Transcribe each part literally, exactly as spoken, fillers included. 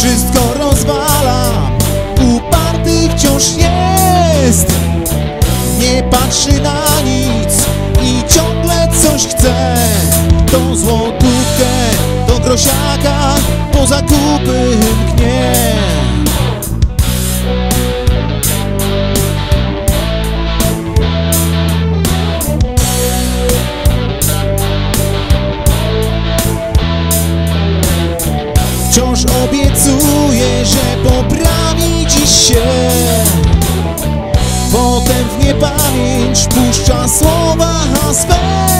Wszystko rozwala, uparty wciąż jest. Nie patrzy na nic i ciągle coś chce. Tą złotówkę do grosiaka po zakupy mknie. Wciąż obiecuje, że poprawi dziś się. Potem w niepamięć puszcza słowa swe.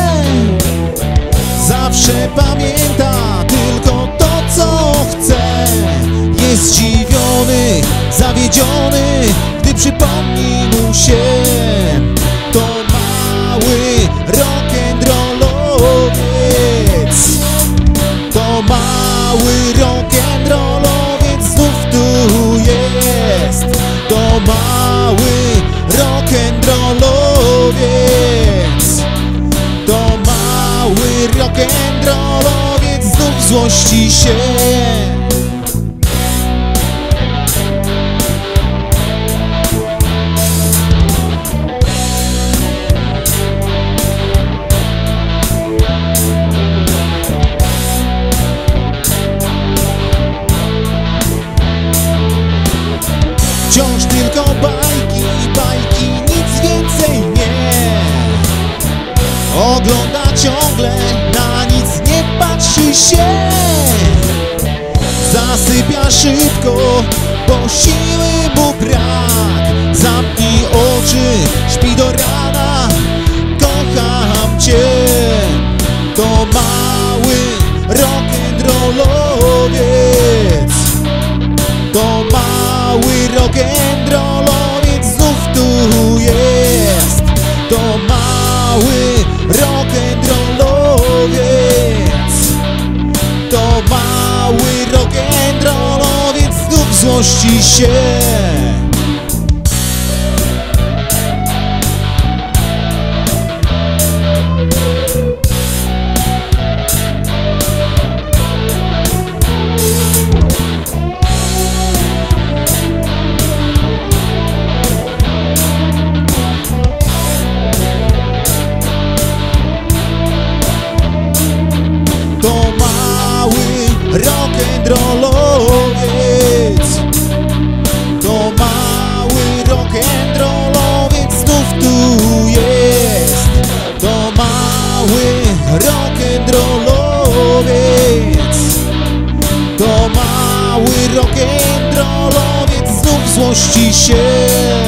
Zawsze pamięta tylko to, co chce. Jest zdziwiony, zawiedziony, gdy przypomni mu się. To mały rock'n'rollowiec. To mały rock'n'rollowiec znów tu jest. To mały rock'n'rollowiec. To mały rock'n'rollowiec znów złości się. Wciąż tylko bajki, bajki, nic więcej nie. Ogląda ciągle, na nic nie patrzy się. Zasypia szybko, bo siły mu brak. Zamknij oczy, śpi do rana, kocham cię. To mały rock'n'rollowiec. To mały rock'n'rollowiec znów tu jest. To mały rock'n'rollowiec. To mały rock'n'rollowiec znów złości się. Rock'n'rollowiec. To mały rock'n'rollowiec znów tu jest. To mały rock'n'rollowiec. To mały rock'n'rollowiec znów złości się.